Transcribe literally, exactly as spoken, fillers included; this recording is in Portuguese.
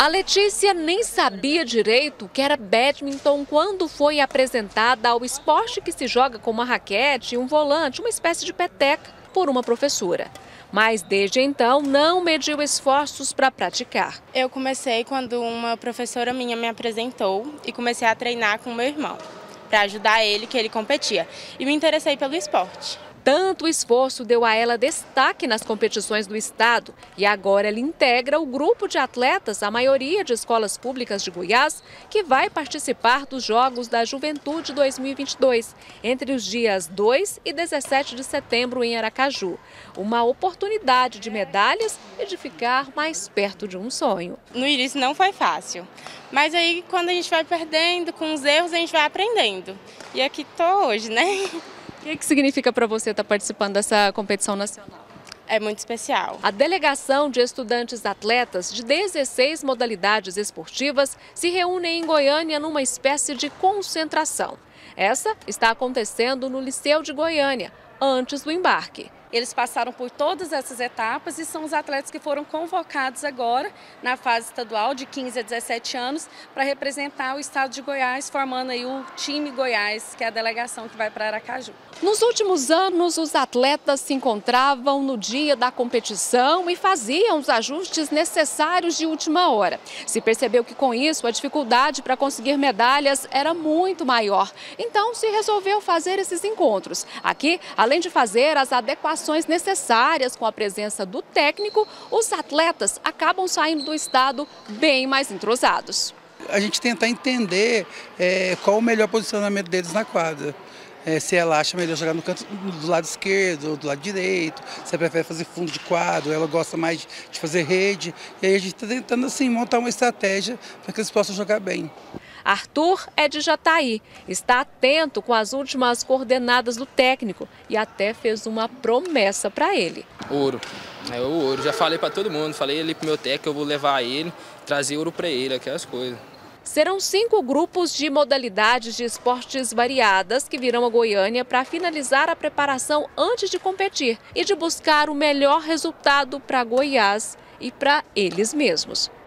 A Letícia nem sabia direito que era badminton quando foi apresentada ao esporte que se joga com uma raquete e um volante, uma espécie de peteca, por uma professora. Mas desde então não mediu esforços para praticar. Eu comecei quando uma professora minha me apresentou e comecei a treinar com meu irmão, para ajudar ele, que ele competia. E me interessei pelo esporte. Tanto esforço deu a ela destaque nas competições do estado e agora ela integra o grupo de atletas, a maioria de escolas públicas de Goiás, que vai participar dos Jogos da Juventude dois mil e vinte e dois, entre os dias dois e dezessete de setembro em Aracaju. Uma oportunidade de medalhas e de ficar mais perto de um sonho. No início não foi fácil, mas aí quando a gente vai perdendo, com os erros a gente vai aprendendo. E aqui estou hoje, né? O que, que significa para você estar participando dessa competição nacional? É muito especial. A delegação de estudantes atletas de dezesseis modalidades esportivas se reúne em Goiânia numa espécie de concentração. Essa está acontecendo no Liceu de Goiânia, antes do embarque. Eles passaram por todas essas etapas e são os atletas que foram convocados agora na fase estadual de quinze a dezessete anos para representar o estado de Goiás, formando aí o time Goiás, que é a delegação que vai para Aracaju. Nos últimos anos, os atletas se encontravam no dia da competição e faziam os ajustes necessários de última hora. Se percebeu que com isso a dificuldade para conseguir medalhas era muito maior. Então se resolveu fazer esses encontros. Aqui, além de fazer as adequações necessárias com a presença do técnico, os atletas acabam saindo do estado bem mais entrosados. A gente tentar entender é, qual o melhor posicionamento deles na quadra. É, se ela acha melhor jogar no canto do lado esquerdo ou do lado direito, se ela prefere fazer fundo de quadro, ela gosta mais de fazer rede. E aí a gente está tentando assim, montar uma estratégia para que eles possam jogar bem. Arthur é de Jataí, está atento com as últimas coordenadas do técnico e até fez uma promessa para ele. Ouro, é o ouro. Já falei para todo mundo, falei ali pro meu técnico que eu vou levar ele, trazer ouro para ele, aquelas coisas. Serão cinco grupos de modalidades de esportes variadas que virão a Goiânia para finalizar a preparação antes de competir e de buscar o melhor resultado para Goiás e para eles mesmos.